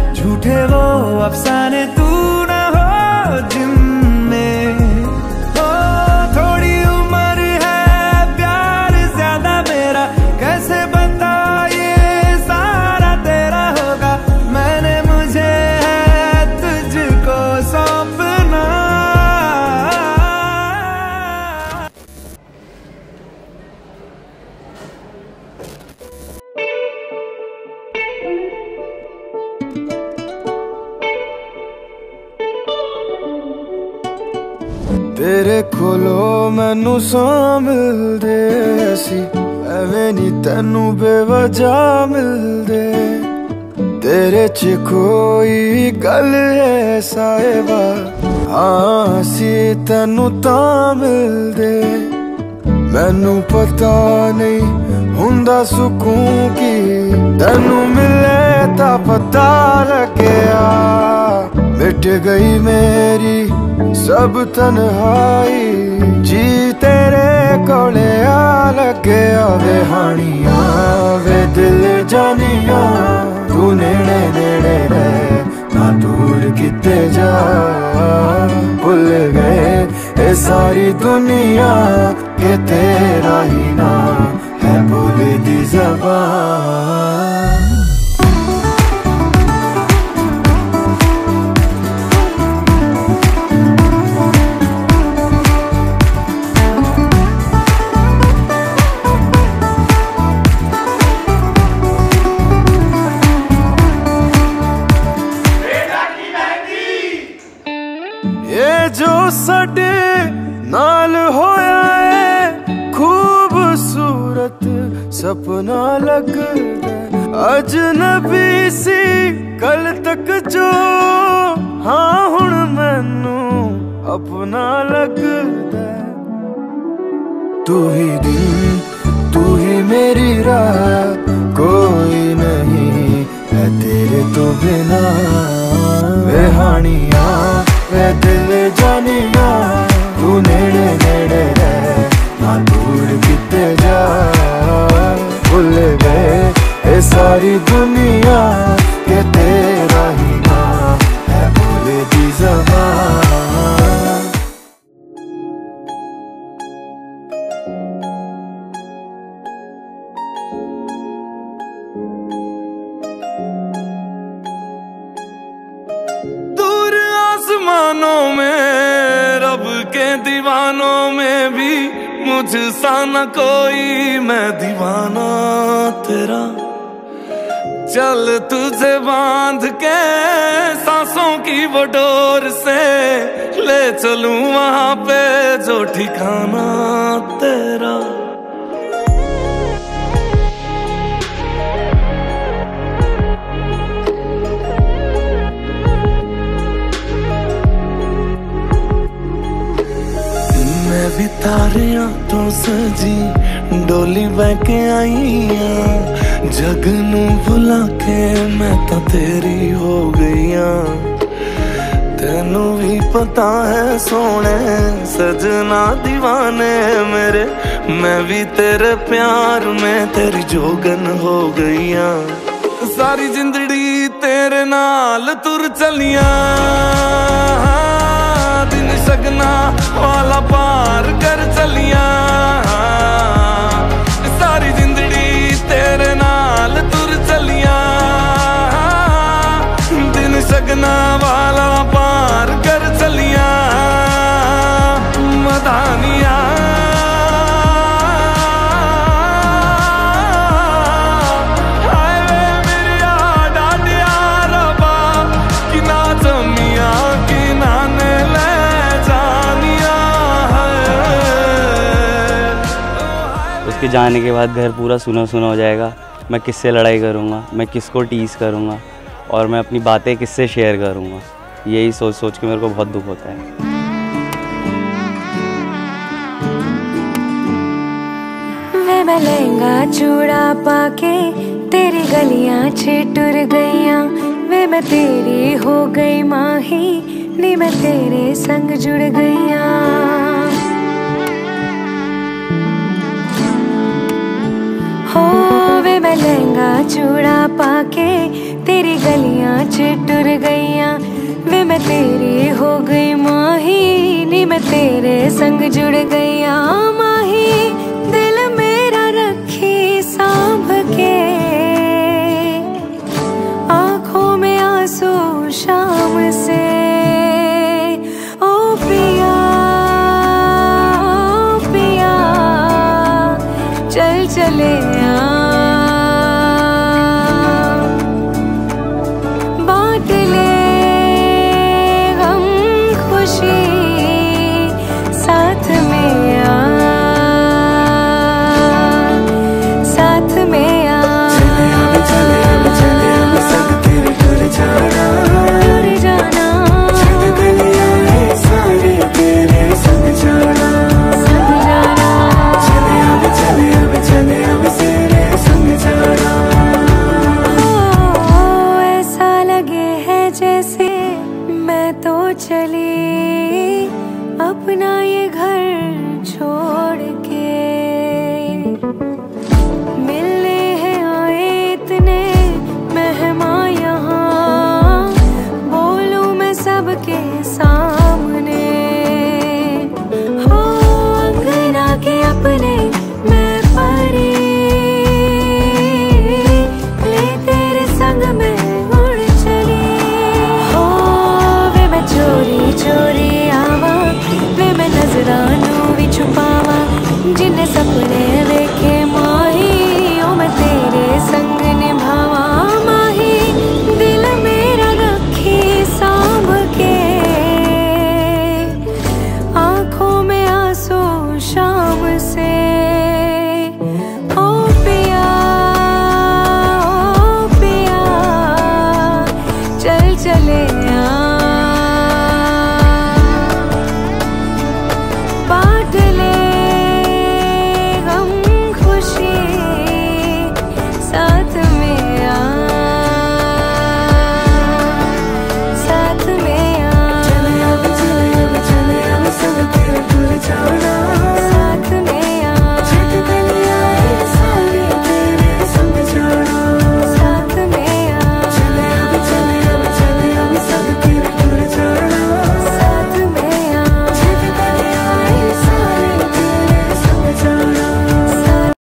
झूठे वो अफसाने तू ना हो जिनमें। ओ थोड़ी उम्र है प्यार ज्यादा मेरा, कैसे बता ये सारा तेरा होगा। मैंने मुझे है तुझको सौंपना। तेरे कोलो मैनू सौ मिलदे सी, एवें नी तैनू बेवजह मिलदे। तेरे च कोई गल है साहिबा, हाँ सी तैनू तां मिलदे। मैनू पता नहीं हुंदा सुकून की, तैनू मिले तां पता लग्या। मिट गई मेरी सब तन्हाई, जी तेरे कोले आ लगे। वे हानिया वे दिल जानिया, तू नेड़े नेड़े रहे ना दूर किते जा। भुल गए ये सारी दुनिया के तेरा ही ना है बोले दी ज़बान। जो साडे नाल होया है खूबसूरत सपना लगदा, अजनबी सी कल तक जो, हाँ हुण मैनू अपना लगदा। तू ही दिन तू ही मेरी रात, कोई नहीं है तेरे तो बिना। वे हानिया वे दिल जानिया, तू नेड़े नेड़े रहे ना दूर किते जा। भूल गए ये सारी दुनिया के तेरा ही ना है बोले दी ज़बान। आसमानों में रब के दीवानों में भी मुझसा न कोई, मैं दीवाना तेरा। चल तुझे बांध के सांसों की वो डोर से, ले चलूं वहां पे जो ठिकाना तेरा। भी तारियां तो सजी डोली बह के आई हां, जग नू भुला के मैं तो तेरी हो गई हां। तेनू भी पता है सोने सजना दीवाने मेरे, मैं भी तेरे प्यार में तेरी जोगन हो गई हां। सारी जिंदड़ी तेरे नाल तुर चलियां, दिन सगना वाला पार कर चलियां। सारी जिंदड़ी तेरे नाल तुर चलियां, दिन सगना वाला पार कर चलियां। मदानिया उसके जाने के बाद घर पूरा सुना सुना हो जाएगा। मैं किससे लड़ाई करूँगा, मैं किसको टीज़ करूँगा और मैं अपनी बातें किससे शेयर करूँगा, यही सोच सोच के मेरे को बहुत दुख होता है। मैं लहंगा चूड़ा पाके तेरी गलियां छिटुर गईयां, वे मैं तेरी हो गई माही नी मैं तेरे संग जुड़ गईयां। हो वे मैं लहंगा चूड़ा पाके तेरी गलियां चिटुर गईयां, वे मैं तेरी हो गई माही, नी मैं तेरे संग जुड़ गईया माही। दिल मेरा रखी सांभ के, आंखों में आंसू शाम से। ओ पिया पिया चल चले बांट ले गम खुशी साथ में साथ में जैसे मैं तो चली अपना ये घर छोड़ के। मिलने हैं आए इतने मेहमान यहाँ, बोलूं मैं सबके सामने। हो अंगना के अपने मैं परी, ले तेरे संग में चोरी चोरी आवा, वे मैं नजरानू भी छुपावा, जिन्हें सपने देखे माही, ओ मैं तेरे संग निभावा माही। दिल मेरा रखी सांभ के, आंखों में आंसू शाम से। ओ पिया चल चले